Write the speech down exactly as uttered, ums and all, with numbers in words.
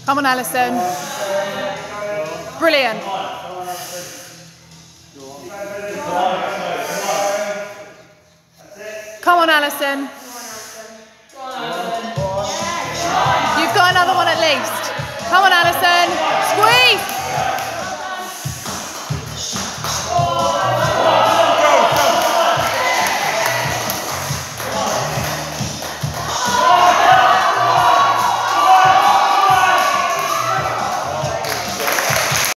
Come on, Alison. Brilliant. Come on, Alison. You've got another one at least. Come on, Alison. Squeeze.